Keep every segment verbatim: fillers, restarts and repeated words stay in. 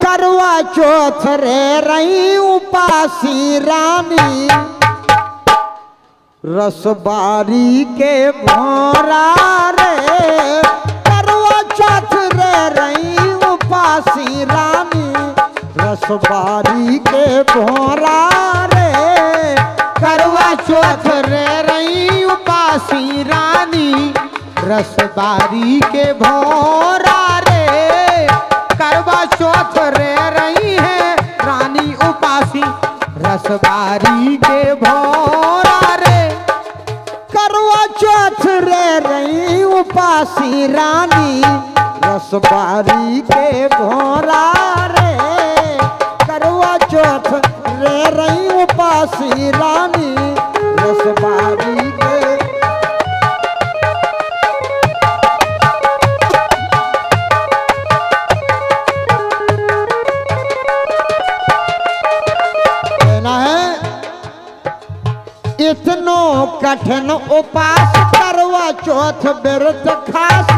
करवा चौथ रे रही उपासी रानी, रसबारी के भोरा रे करवा चौथ रे रही उपासी रानी, रसबारी के भोरा रे करवा चौथ रे रही उपासी रानी, रसबारी के भोरा रे करवा चौथ रे रही है रानी उपासी, रसबारी के भोरा रे करवा चौथ रे रही उपासी रानी, रसबारी के भोरा रे करवा चौथ रे रही उपासी रानी, रसबारी के इतनो कठिन उपास करवा चौथ व्रत खास,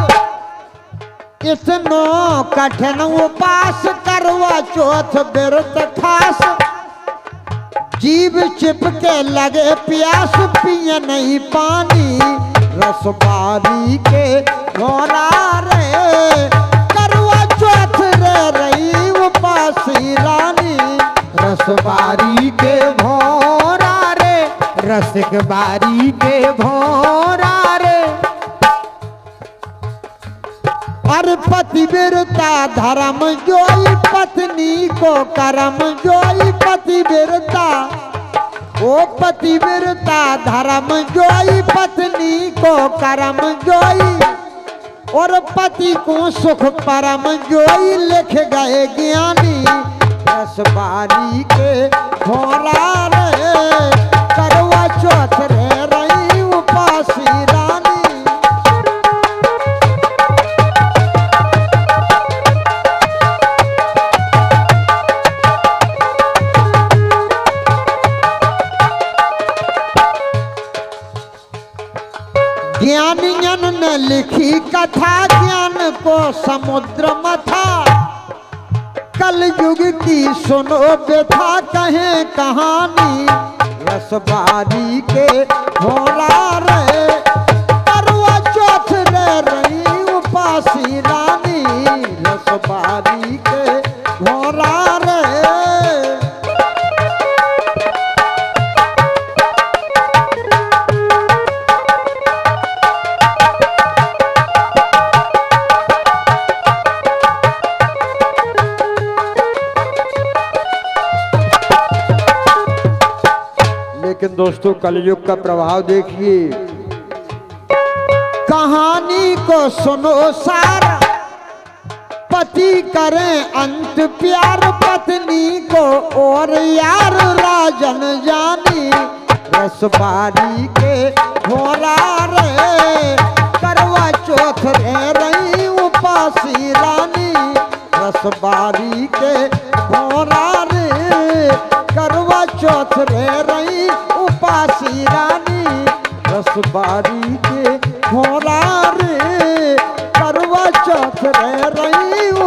इतनो कठिन उपास करवा चौथ व्रत खास, जीव चिपके लगे प्यास पिए नहीं पानी, रसबारी के भोरा रे करवा चौथ रे रही उपासी रानी, रसबारी के भोरा रसिक बारी के भोरा रे। अरे पतिव्रता धर्म जोई पत्नी को कर्म जोई, पतिव्रता ओ पतिव्रता धर्म जोई पत्नी को कर्म जोई, और पति को सुख परम जोई लिख गए ज्ञानी, रसबारी के भोरा रे करवा चौथ रे रही उपासी रानी, ज्ञानियन ने लिखी कथा ज्ञान को समुद्र मथा, कल युग की सुनो व्यथा कहे कहानी, रसबारी के भोरा रे करवा चौथ रे रही उपासी रानी, रसबारी के भोरा रे लेकिन दोस्तों कलयुग का प्रभाव देखिए, कहानी को सुनो सारा पति करें अंत प्यार पत्नी को और यार राजन जानी, रसबारी के भोरा रे करवा चौथ रे रही उपासी रानी, रसबारी के भोरा रे करवा चौथ रे रही उपासी रानी, रसबारी के भोरा रे करवा चौथ रे रही